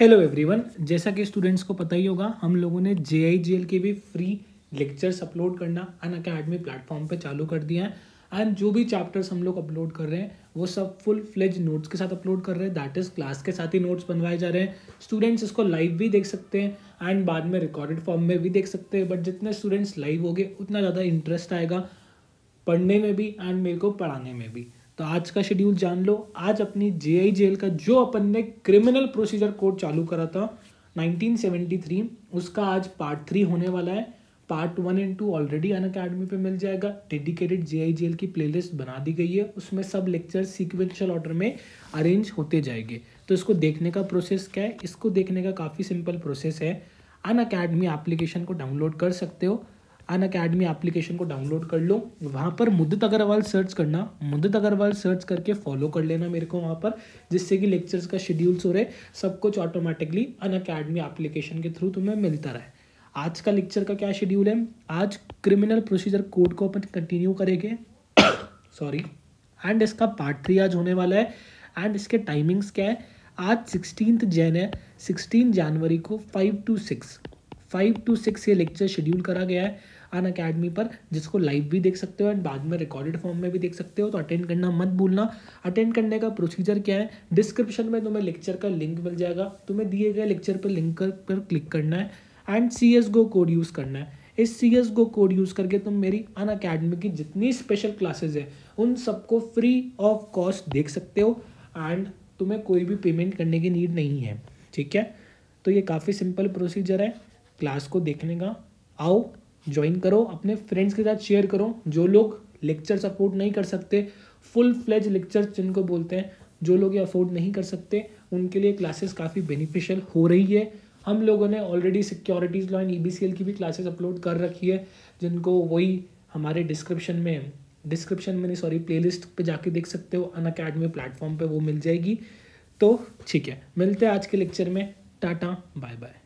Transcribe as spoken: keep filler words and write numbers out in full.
Hello everyone, जैसा कि students को पता ही होगा, हम लोगों ने जे आई जी एल के भी फ्री लेक्चर्स अपलोड करना अनअकैडमी प्लेटफॉर्म पे चालू कर दिया है। एंड जो भी चैप्टर्स हम लोग अपलोड कर रहे हैं वो सब फुल फ्लेज नोट्स के साथ अपलोड कर रहे हैं। दैट इज़ क्लास के साथ ही नोट्स बनवाए जा रहे हैं। स्टूडेंट्स इसको लाइव भी देख सकते हैं एंड बाद में रिकॉर्डेड फॉर्म में भी देख सकते हैं। बट जितने स्टूडेंट्स लाइव होंगे उतना ज़्यादा इंटरेस्ट आएगा पढ़ने में भी एंड मेरे को पढ़ाने में भी। तो आज का शेड्यूल जान लो। आज अपनी जे आई जी एल का जो अपन ने क्रिमिनल प्रोसीजर कोड चालू करा था नाइनटीन सेवेंटी थ्री, उसका आज पार्ट थ्री होने वाला है। Part one and two already Unacademy पे मिल जाएगा। Dedicated J I G L की प्लेलिस्ट बना दी गई है, उसमें सब लेक्चर सीक्वेंशियल ऑर्डर में अरेंज होते जाएंगे। तो इसको देखने का प्रोसेस क्या है? इसको देखने का काफ़ी सिंपल प्रोसेस है। अनअकैडमी एप्लीकेशन को डाउनलोड कर सकते हो। अनअकैडमी एप्लीकेशन को डाउनलोड कर लो, वहाँ पर मुद्दत अग्रवाल सर्च करना, मुद्दत अग्रवाल सर्च करके फॉलो कर लेना मेरे को वहाँ पर, जिससे कि लेक्चर्स का शेड्यूल्स हो रहे सब कुछ ऑटोमेटिकली अनअकैडमी एप्लीकेशन के थ्रू तुम्हें मिलता रहे। आज का लेक्चर का क्या शेड्यूल है? आज क्रिमिनल प्रोसीजर कोड को अपन कंटिन्यू करेंगे सॉरी एंड इसका पार्ट थ्री आज होने वाला है। एंड इसके टाइमिंग्स क्या है? आज सिक्सटीन जैन है, सिक्सटीन जनवरी को five two six five two six ये लेक्चर शेड्यूल करा गया है अनअकैडमी पर, जिसको लाइव भी देख सकते हो एंड बाद में रिकॉर्डेड फॉर्म में भी देख सकते हो। तो अटेंड करना मत भूलना। अटेंड करने का प्रोसीजर क्या है? डिस्क्रिप्शन में तुम्हें लेक्चर का लिंक मिल जाएगा। तुम्हें दिए गए लेक्चर पर लिंक पर क्लिक करना है and C S go code use करना है। इस C S go code use करके तुम मेरी अनअकैडमी की जितनी स्पेशल क्लासेज है उन सबको फ्री ऑफ कॉस्ट देख सकते हो एंड तुम्हें कोई भी पेमेंट करने की नीड नहीं है। ठीक है, तो ये काफ़ी सिंपल प्रोसीजर है क्लास को देखने का। आओ ज्वाइन करो, अपने फ्रेंड्स के साथ शेयर करो। जो लोग लेक्चर्स अफोर्ड नहीं कर सकते, फुल फ्लेज लेक्चर्स जिनको बोलते हैं, जो लोग ये अफोर्ड नहीं कर सकते उनके लिए क्लासेस काफ़ी बेनिफिशियल हो रही है। हम लोगों ने already securities law and E B C L की भी क्लासेस अपलोड कर रखी है, जिनको वही हमारे डिस्क्रिप्शन में डिस्क्रिप्शन में नहीं सॉरी प्लेलिस्ट पे जाके देख सकते हो। अनअकैडमी प्लेटफॉर्म पे वो मिल जाएगी। तो ठीक है, मिलते हैं आज के लेक्चर में। Tata bye bye.